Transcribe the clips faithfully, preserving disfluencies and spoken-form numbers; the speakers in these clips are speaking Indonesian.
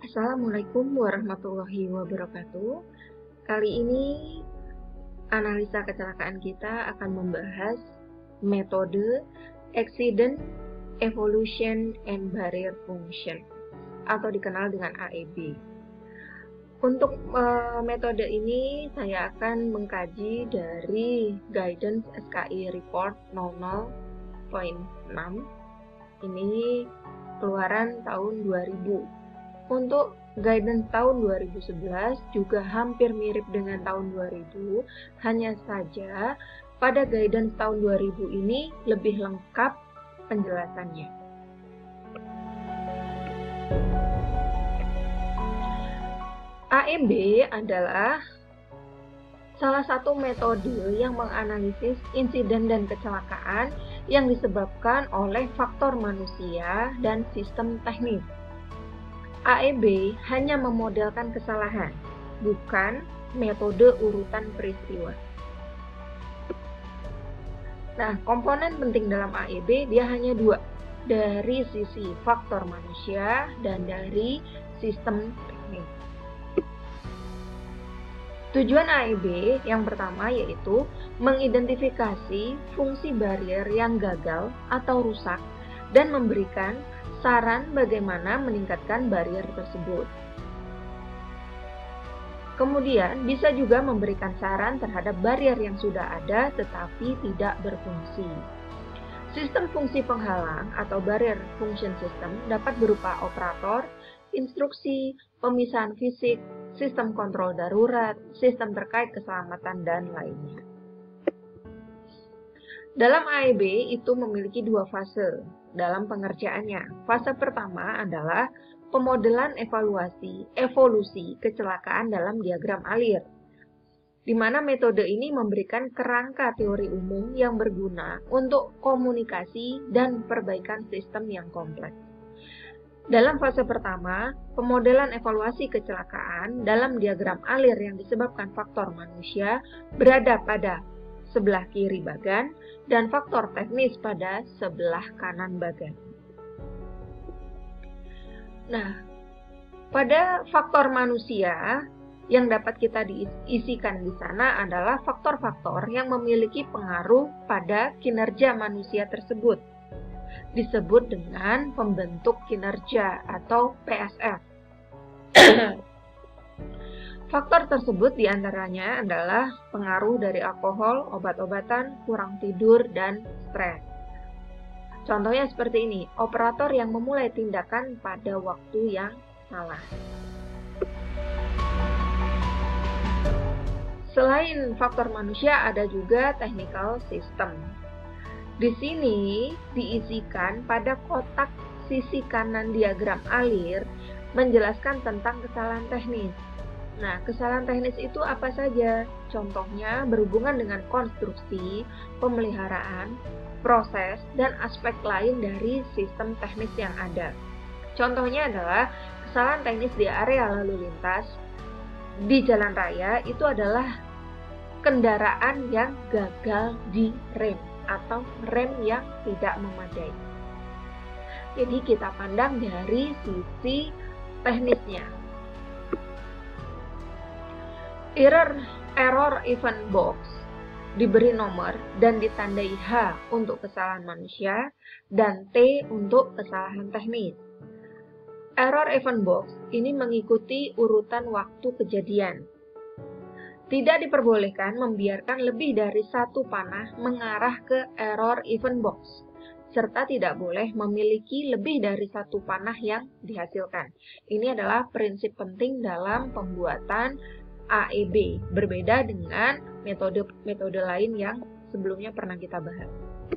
Assalamualaikum warahmatullahi wabarakatuh. Kali ini analisa kecelakaan kita akan membahas metode Accident Evolution and Barrier Function atau dikenal dengan A E B. Untuk uh, metode ini saya akan mengkaji dari Guidance S K I Report nol nol titik enam. Ini keluaran tahun dua ribu. Untuk guidance tahun dua ribu sebelas juga hampir mirip dengan tahun dua ribu, hanya saja pada guidance tahun dua ribu ini lebih lengkap penjelasannya. A E B adalah salah satu metode yang menganalisis insiden dan kecelakaan yang disebabkan oleh faktor manusia dan sistem teknis. A E B hanya memodelkan kesalahan, bukan metode urutan peristiwa. Nah, komponen penting dalam A E B dia hanya dua, dari sisi faktor manusia dan dari sistem teknis. Tujuan A E B yang pertama yaitu mengidentifikasi fungsi barrier yang gagal atau rusak dan memberikan saran bagaimana meningkatkan barrier tersebut. Kemudian bisa juga memberikan saran terhadap barrier yang sudah ada tetapi tidak berfungsi. Sistem fungsi penghalang atau barrier function system dapat berupa operator, instruksi, pemisahan fisik, sistem kontrol darurat, sistem terkait keselamatan, dan lainnya. Dalam A E B itu memiliki dua fase dalam pengerjaannya. Fase pertama adalah pemodelan evaluasi evolusi kecelakaan dalam diagram alir, di mana metode ini memberikan kerangka teori umum yang berguna untuk komunikasi dan perbaikan sistem yang kompleks. Dalam fase pertama, pemodelan evaluasi kecelakaan dalam diagram alir yang disebabkan faktor manusia berada pada sebelah kiri bagan dan faktor teknis pada sebelah kanan bagan. Nah, pada faktor manusia yang dapat kita diisikan di sana adalah faktor-faktor yang memiliki pengaruh pada kinerja manusia tersebut. Disebut dengan pembentuk kinerja atau P S F. Faktor tersebut diantaranya adalah pengaruh dari alkohol, obat-obatan, kurang tidur, dan stres. Contohnya seperti ini, operator yang memulai tindakan pada waktu yang salah. Selain faktor manusia, ada juga technical system. Di sini diisikan pada kotak sisi kanan diagram alir menjelaskan tentang kesalahan teknis. Nah, kesalahan teknis itu apa saja? Contohnya berhubungan dengan konstruksi, pemeliharaan, proses, dan aspek lain dari sistem teknis yang ada. Contohnya adalah kesalahan teknis di area lalu lintas di jalan raya itu adalah kendaraan yang gagal di rem atau rem yang tidak memadai. Jadi kita pandang dari sisi teknisnya. Error, error event box diberi nomor dan ditandai H untuk kesalahan manusia dan T untuk kesalahan teknis. Error event box ini mengikuti urutan waktu kejadian. Tidak diperbolehkan membiarkan lebih dari satu panah mengarah ke error event box, serta tidak boleh memiliki lebih dari satu panah yang dihasilkan. Ini adalah prinsip penting dalam pembuatan A E B, berbeda dengan metode-metode lain yang sebelumnya pernah kita bahas.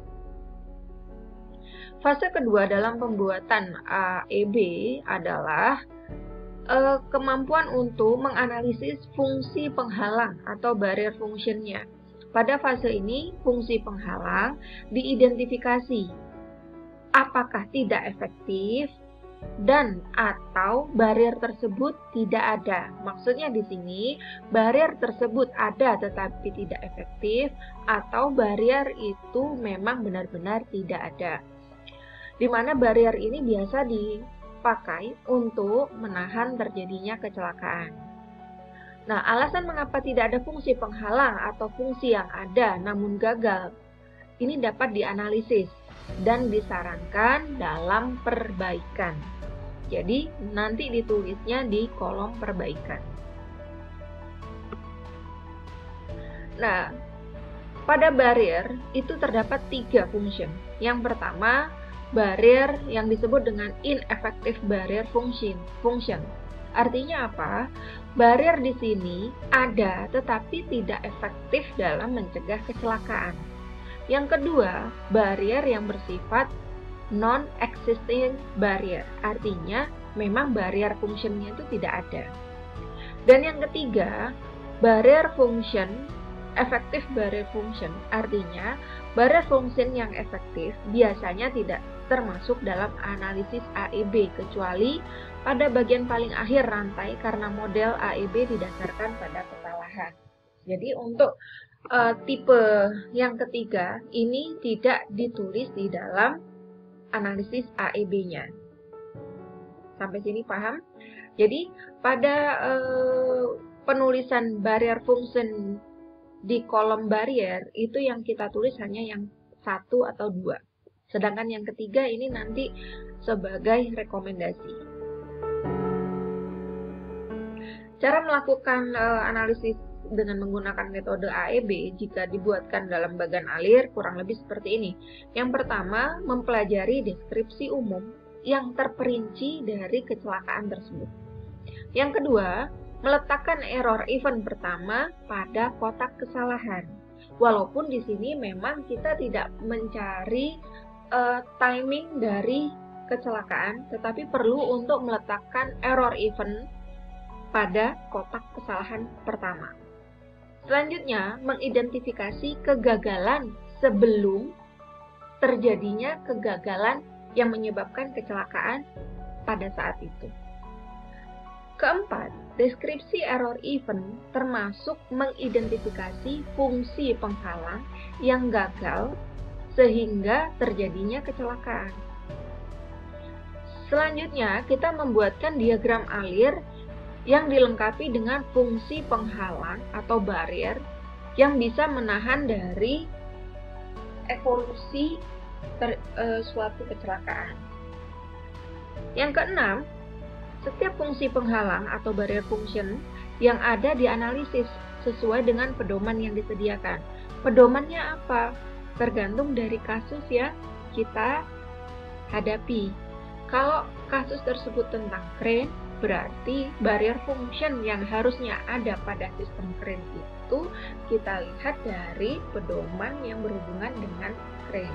Fase kedua dalam pembuatan A E B adalah eh, kemampuan untuk menganalisis fungsi penghalang atau barrier function-nya. Pada fase ini, fungsi penghalang diidentifikasi apakah tidak efektif dan atau barrier tersebut tidak ada. Maksudnya di sini barrier tersebut ada tetapi tidak efektif atau barrier itu memang benar-benar tidak ada. Di mana barrier ini biasa di dipakai untuk menahan terjadinya kecelakaan. Nah, alasan mengapa tidak ada fungsi penghalang atau fungsi yang ada namun gagal, ini dapat dianalisis dan disarankan dalam perbaikan. Jadi, nanti ditulisnya di kolom perbaikan. Nah, pada barrier itu terdapat tiga function. Yang pertama, barrier yang disebut dengan ineffective barrier function. function. Artinya apa? Barrier di sini ada tetapi tidak efektif dalam mencegah kecelakaan. Yang kedua, barrier yang bersifat non-existing barrier. Artinya memang barrier fungsinya itu tidak ada. Dan yang ketiga, barrier function effective barrier function, artinya barrier function yang efektif biasanya tidak termasuk dalam analisis A E B kecuali pada bagian paling akhir rantai karena model A E B didasarkan pada kesalahan. Jadi untuk uh, tipe yang ketiga ini tidak ditulis di dalam analisis A E B-nya. Sampai sini paham? Jadi pada uh, penulisan barrier function di kolom barrier itu yang kita tulis hanya yang satu atau dua. Sedangkan yang ketiga ini nanti sebagai rekomendasi. Cara melakukan uh, analisis dengan menggunakan metode A E B jika dibuatkan dalam bagan alir kurang lebih seperti ini. Yang pertama, mempelajari deskripsi umum yang terperinci dari kecelakaan tersebut. Yang kedua, meletakkan error event pertama pada kotak kesalahan. Walaupun di sini memang kita tidak mencari uh, timing dari kecelakaan, tetapi perlu untuk meletakkan error event pada kotak kesalahan pertama. Selanjutnya, mengidentifikasi kegagalan sebelum terjadinya kegagalan yang menyebabkan kecelakaan pada saat itu. Keempat, deskripsi error event termasuk mengidentifikasi fungsi penghalang yang gagal sehingga terjadinya kecelakaan. Selanjutnya, kita membuatkan diagram alir yang dilengkapi dengan fungsi penghalang atau barrier yang bisa menahan dari evolusi ter, e, suatu kecelakaan. Yang keenam, setiap fungsi penghalang atau barrier function yang ada dianalisis sesuai dengan pedoman yang disediakan. Pedomannya apa? Tergantung dari kasus yang kita hadapi. Kalau kasus tersebut tentang crane, berarti barrier function yang harusnya ada pada sistem crane itu kita lihat dari pedoman yang berhubungan dengan crane.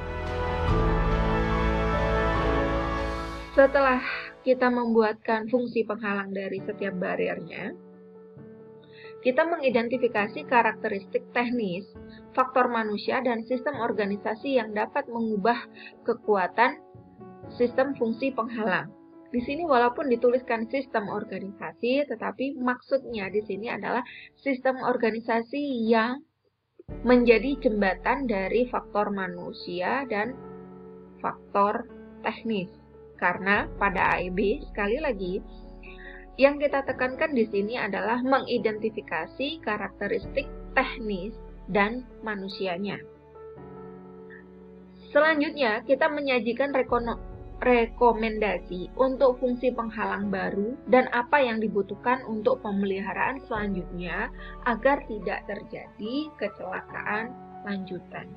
Setelah kita membuatkan fungsi penghalang dari setiap barriernya, kita mengidentifikasi karakteristik teknis, faktor manusia, dan sistem organisasi yang dapat mengubah kekuatan sistem fungsi penghalang. Di sini walaupun dituliskan sistem organisasi, tetapi maksudnya di sini adalah sistem organisasi yang menjadi jembatan dari faktor manusia dan faktor teknis. Karena pada A E B, sekali lagi, yang kita tekankan di sini adalah mengidentifikasi karakteristik teknis dan manusianya. Selanjutnya, kita menyajikan rekono rekomendasi untuk fungsi penghalang baru dan apa yang dibutuhkan untuk pemeliharaan selanjutnya agar tidak terjadi kecelakaan lanjutan.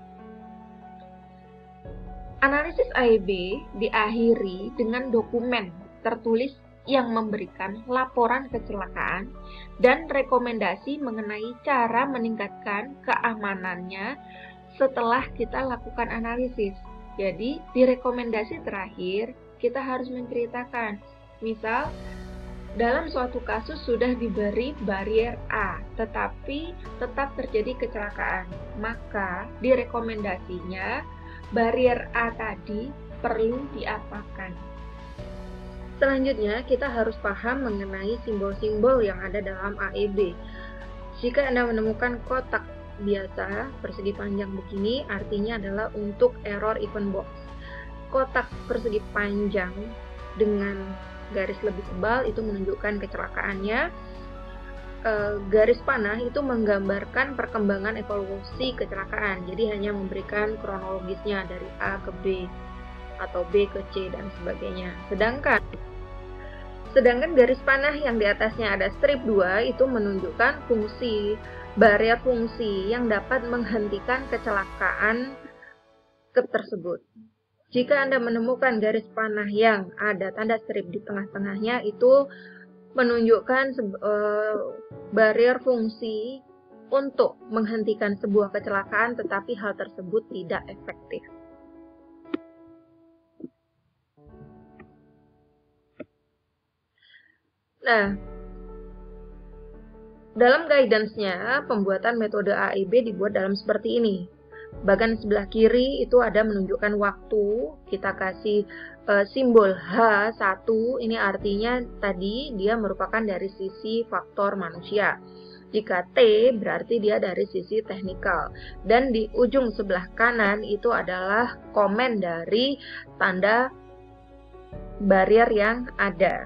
Analisis A E B diakhiri dengan dokumen tertulis yang memberikan laporan kecelakaan dan rekomendasi mengenai cara meningkatkan keamanannya setelah kita lakukan analisis. Jadi, di rekomendasi terakhir, kita harus menceritakan, misal, dalam suatu kasus sudah diberi barrier A, tetapi tetap terjadi kecelakaan. Maka, di rekomendasinya, barrier A tadi perlu diapakan. Selanjutnya, kita harus paham mengenai simbol-simbol yang ada dalam A E B. Jika Anda menemukan kotak biasa persegi panjang begini, artinya adalah untuk error event box. Kotak persegi panjang dengan garis lebih tebal itu menunjukkan kecelakaannya. E, garis panah itu menggambarkan perkembangan evolusi kecelakaan, jadi hanya memberikan kronologisnya dari A ke B atau B ke C dan sebagainya. Sedangkan sedangkan garis panah yang di atasnya ada strip dua itu menunjukkan fungsi, barrier fungsi yang dapat menghentikan kecelakaan tersebut. Jika Anda menemukan garis panah yang ada tanda strip di tengah-tengahnya, itu menunjukkan uh, barrier fungsi untuk menghentikan sebuah kecelakaan, tetapi hal tersebut tidak efektif. Nah, dalam guidance-nya, pembuatan metode A I B dibuat dalam seperti ini. Bagian sebelah kiri itu ada menunjukkan waktu, kita kasih e, simbol H satu, ini artinya tadi dia merupakan dari sisi faktor manusia. Jika T berarti dia dari sisi teknikal. Dan di ujung sebelah kanan itu adalah komen dari tanda barrier yang ada.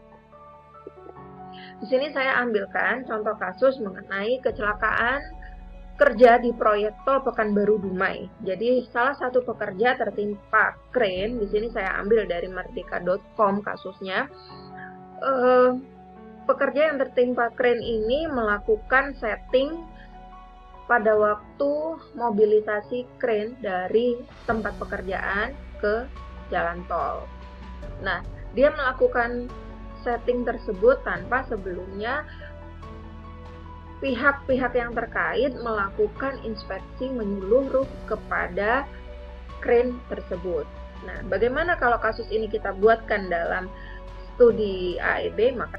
Di sini saya ambilkan contoh kasus mengenai kecelakaan kerja di proyek tol Pekanbaru Dumai. Jadi salah satu pekerja tertimpa kren. Di sini saya ambil dari merdeka titik com kasusnya. Uh, pekerja yang tertimpa kren ini melakukan setting pada waktu mobilisasi kren dari tempat pekerjaan ke jalan tol. Nah, dia melakukan setting tersebut tanpa sebelumnya pihak-pihak yang terkait melakukan inspeksi menyeluruh kepada kren tersebut. Nah, bagaimana kalau kasus ini kita buatkan dalam studi A I B? Maka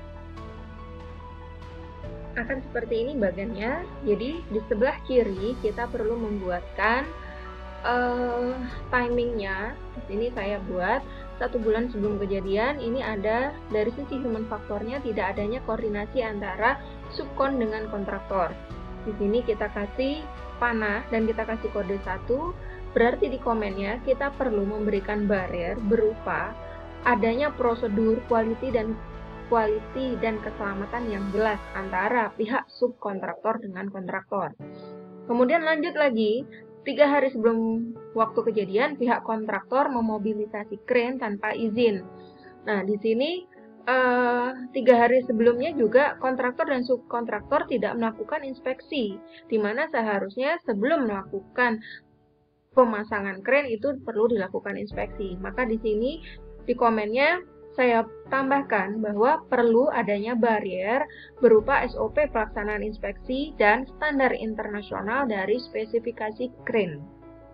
akan seperti ini bagannya. Jadi di sebelah kiri kita perlu membuatkan uh, timingnya. Di sini saya buat satu bulan sebelum kejadian. Ini ada dari sisi human faktornya tidak adanya koordinasi antara subkon dengan kontraktor. Di sini kita kasih panah dan kita kasih kode satu. Berarti di komennya kita perlu memberikan barrier berupa adanya prosedur quality dan quality dan keselamatan yang jelas antara pihak subkontraktor dengan kontraktor. Kemudian lanjut lagi, tiga hari sebelum waktu kejadian pihak kontraktor memobilisasi kren tanpa izin. Nah, di sini Uh, tiga hari sebelumnya juga kontraktor dan subkontraktor tidak melakukan inspeksi, di mana seharusnya sebelum melakukan pemasangan kren itu perlu dilakukan inspeksi. Maka di sini di komennya saya tambahkan bahwa perlu adanya barrier berupa S O P pelaksanaan inspeksi dan standar internasional dari spesifikasi kren.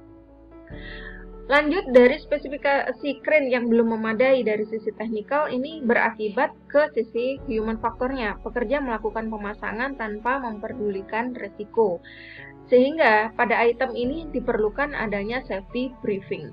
Lanjut, dari spesifikasi kren yang belum memadai dari sisi teknikal ini berakibat ke sisi human faktornya. Pekerja melakukan pemasangan tanpa memperdulikan resiko. Sehingga pada item ini diperlukan adanya safety briefing.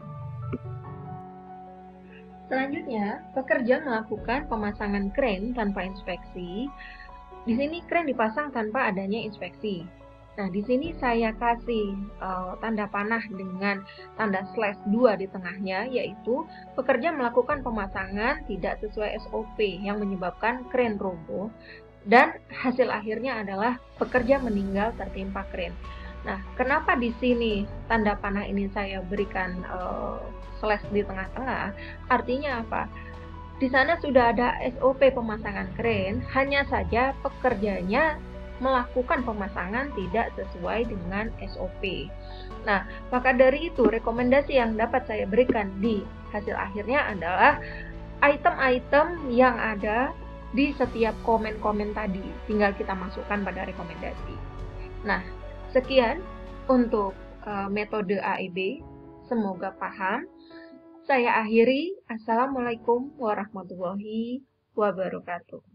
Selanjutnya, pekerja melakukan pemasangan kren tanpa inspeksi. Di sini kren dipasang tanpa adanya inspeksi. Nah, di sini saya kasih uh, tanda panah dengan tanda slash dua di tengahnya, yaitu pekerja melakukan pemasangan tidak sesuai S O P yang menyebabkan kren roboh, dan hasil akhirnya adalah pekerja meninggal tertimpa kren. Nah, kenapa di sini tanda panah ini saya berikan uh, slash di tengah-tengah? Artinya apa? Di sana sudah ada S O P pemasangan kren, hanya saja pekerjanya melakukan pemasangan tidak sesuai dengan S O P. Nah, maka dari itu rekomendasi yang dapat saya berikan di hasil akhirnya adalah item-item yang ada di setiap komen-komen tadi. Tinggal kita masukkan pada rekomendasi. Nah, sekian untuk uh, metode A I B. Semoga paham. Saya akhiri. Assalamualaikum warahmatullahi wabarakatuh.